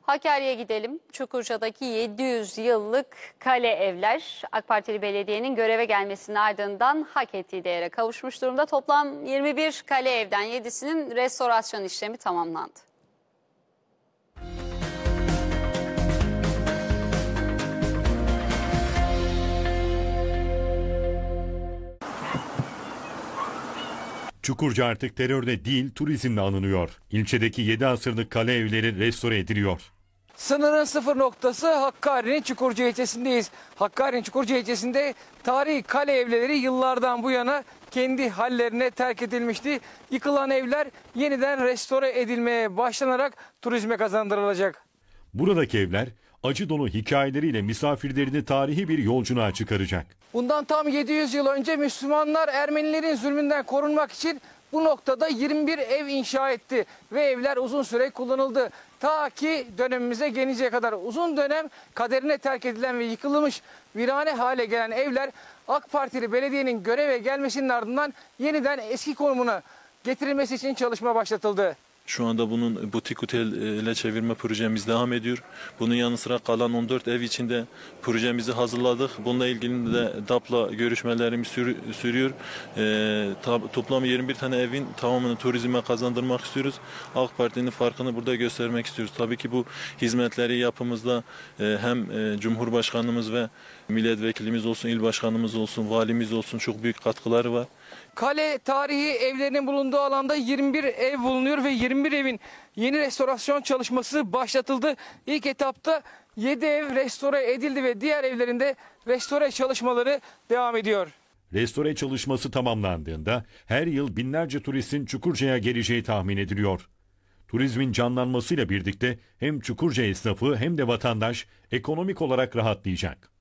Hakkari'ye gidelim. Çukurca'daki 700 yıllık kale evler AK Partili belediyenin göreve gelmesinin ardından hak ettiği değere kavuşmuş durumda. Toplam 21 kale evden 7'sinin restorasyon işlemi tamamlandı. Çukurca artık terörle değil turizmle anılıyor. İlçedeki 7 asırlık kale evleri restore ediliyor. Sınırın sıfır noktası Hakkari'nin Çukurca ilçesindeyiz. Hakkari'nin Çukurca ilçesinde tarihi kale evleri yıllardan bu yana kendi hallerine terk edilmişti. Yıkılan evler yeniden restore edilmeye başlanarak turizme kazandırılacak. Buradaki evler acı dolu hikayeleriyle misafirlerini tarihi bir yolculuğa çıkaracak. Bundan tam 700 yıl önce Müslümanlar Ermenilerin zulmünden korunmak için bu noktada 21 ev inşa etti ve evler uzun süre kullanıldı. Ta ki dönemimize gelinceye kadar uzun dönem kaderine terk edilen ve yıkılmış virane hale gelen evler AK Partili belediyenin göreve gelmesinin ardından yeniden eski konumuna getirilmesi için çalışma başlatıldı. Şu anda bunun butik otele çevirme projemiz devam ediyor. Bunun yanı sıra kalan 14 ev içinde projemizi hazırladık. Bununla ilgili de DAP'la görüşmelerimiz sürüyor. Toplam 21 tane evin tamamını turizme kazandırmak istiyoruz. AK Parti'nin farkını burada göstermek istiyoruz. Tabii ki bu hizmetleri yapımızda hem Cumhurbaşkanımız ve milletvekilimiz olsun, il başkanımız olsun, valimiz olsun çok büyük katkıları var. Kale tarihi evlerinin bulunduğu alanda 21 ev bulunuyor ve 21 evin yeni restorasyon çalışması başlatıldı. İlk etapta 7 ev restore edildi ve diğer evlerinde restore çalışmaları devam ediyor. Restore çalışması tamamlandığında her yıl binlerce turistin Çukurca'ya geleceği tahmin ediliyor. Turizmin canlanmasıyla birlikte hem Çukurca esnafı hem de vatandaş ekonomik olarak rahatlayacak.